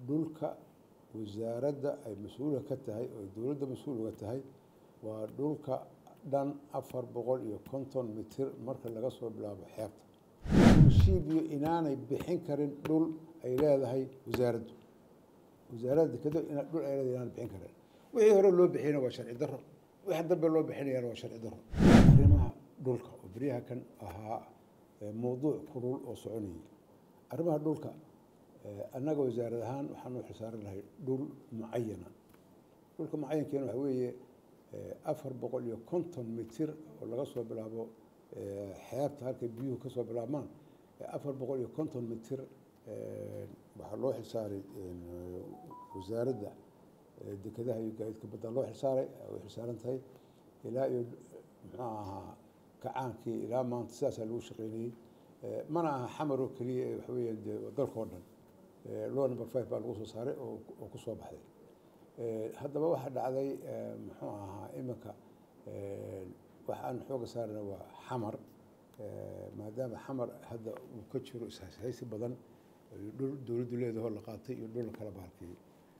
dhulka wasaaradda ay mas'uulka ka tahay oo dawladda mas'uul uga tahay waa dhulka dhan 450 mitir marka laga soo bilaabo xeebta shiibiyo inaanay bixin karin dhul ay leedahay wasaaradda kada in dhul ay leedahay inaan bixin karin wixii hore loo bixiyay waa sharci darro wixii dambe loo bixinayna waa sharci darro arrimaha dhulka oo bariyaha kan ahaa mowduuc kulul oo soconayay arrimaha dhulka annaga wasaarad ahaan waxaan u xisaaran lahay dhul mucayana dhulka mucayankeena waxa weeye 450 mitir oo laga soo bilaabo xeebta halka biyuhu ka soo bilaabmaan 450 mitir waxaa loo xilsaaray wasaaradda dekedaha iyo gaadiidka badda loo xilsaaray way xilsaaran tahay ilaa iyo muxuu ahaa kacaankii ilaa maanta sidaasaa lagu shaqaynayey mana aha xamar oo keliya waxa weeye dalka oo dhan law number 5 baa lagu soo saaray oo ku soo baxday haddaba waxaa dhacday muxuu ahaa iminka waxaan xooga saarana waa xamar maadaama xamar hadda uu ka jiro ishaysi badan dhul dawladdu leedahay la qaatay iyo dhul kala baalkiyay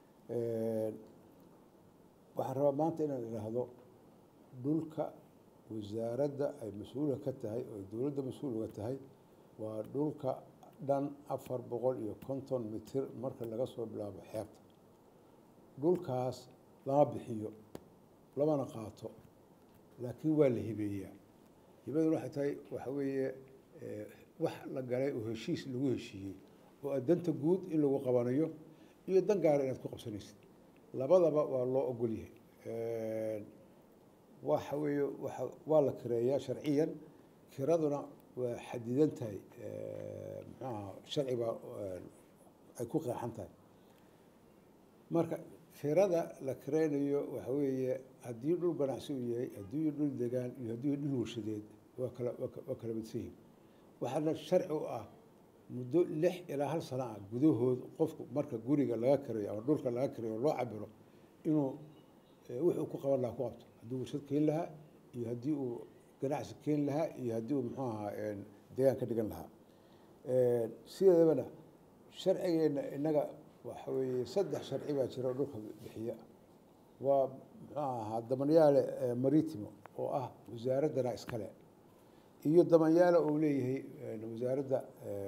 waxaan rabaa maanta inaan idhaahdo dhulka wasaaradda ay mas'uulka ka tahay oo dawladda mas'uul uga tahay waa dhulka dhan 450 mitir marka laga soo bilaabo xeebta dhulkaas lama bixiyo lamana qaato laakiin waa la hibeeyaa hibadu waxay tahay waxa weeye wax la galay oo heshiis lagu heshiiyey oo adanta guud in lagu qabanayo iyo dan gaar inaad ku qabsanaysid labadaba waa loo ogol yahay waxa weeye waa la kireeyaa sharciyan kiraduna waa xadidan tahay maxaa sharciga ay ku qeexan tahay marka kirada la kireynayo waxa weeye haddii dhul ganacsi uu yahay haddii dhul degaan iyo haddii dhul warshadeed waa kala midsan yihiin waxaana sharci u ah muddo 6 ilaa 1 sano ah gudahood qofku marka guriga laga kireeyo ama dhulka laga kireeyo loo cabiro inuu wuxuu ku qaban lahaa ku qabto haddii warshad keen lahaa iyo haddii uu ganacsi keen lahaa iyo haddii uu muxuu ahaa deegaan ka dhigan lahaa sideedabana sharcigeena innaga waxa weeye 3 sharci baa jira dhulka bixiya waa muxuu ahaa damanyaale maritimo oo ah wasaaraddana iskale iyo damanyaale oo leeyahay wasaaradda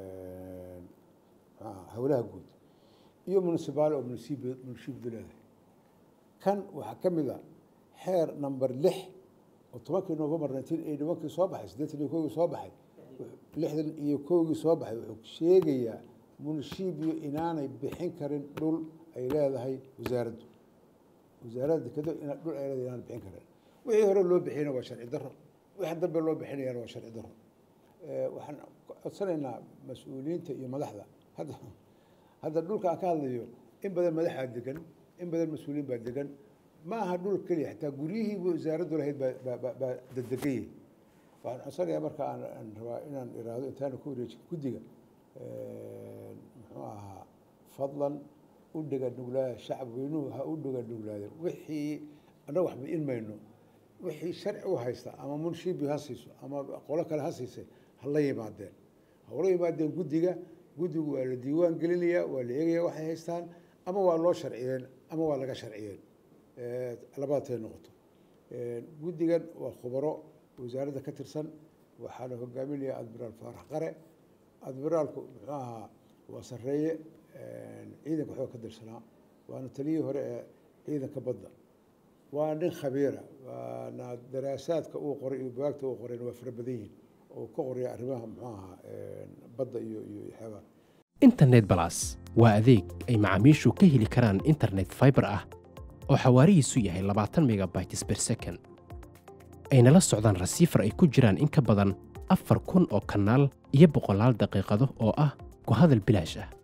hawlaha guud iyo municipal oo municipal leedahay kan waxaa ka mid ah xeer number 6 oo 10 November 1981 soo baxay 81 soo baxay 61 soo baxay wuxuu sheegayaa munishibiyo inaanay bixin karin dhul ay leedahay wasaaradda kada in dhul ay leedahay inaan bixin karin wixii hore loo bixiyay waa sharci darro wixii dambe loo bixinayna waa sharci darro waxaan codsanaynaa mas'uuliyiinta iyo madaxda hadda dhulka aan ka hadlayo in badan madaxa degan in badan mas'uuliyiin baa degan ma aha dhul kaliya xitaa guryihii wasaaraddu lahayd baa dadegayay waxaan codsanayaa marka aan rabaa inaan iraado intaan ku wareejin guddiga muxuu ahaa fadlan u dhiga nuglaada shacab weynuhu ha u dhiga nuglaada wixii annaga waxba in mayno wixii sharci u haysta ama munshibi ha siiso ama qolo kale ha siisay ha la yimaadeen guddigu waa la diiwaan gelinayaa waa la eegayaa waxay haystaan ama waa loo sharciyeen ama waa laga sharciyeen labaatay noqoto guddigan waa khubaro wasaaradda ka tirsan waxaana hogaaminaya admiraal faarax qare admiraalku muxuu ahaa waa sarreeye ciidanka waxba ka dirsanaa waana taliyihii hore ee ciidanka badda waa nin khabiira waana daraasaadka uu qoray iyo bugaagta uu qorayna waa fara badan yihiin oo ka qoraya arrimaha muxuu ahaa badda iyo xeebaha internet plus waa adeeg ay macaamiishu ka heli karaan internet fiber ah oo xawaarihiisu yahay 20 megabytes per second ayna la socdaan rasiifar ay ku jiraan in ka badan 4,000 oo kanaal iyo 100 daqiiqado oo ah ku hadal bilaash ah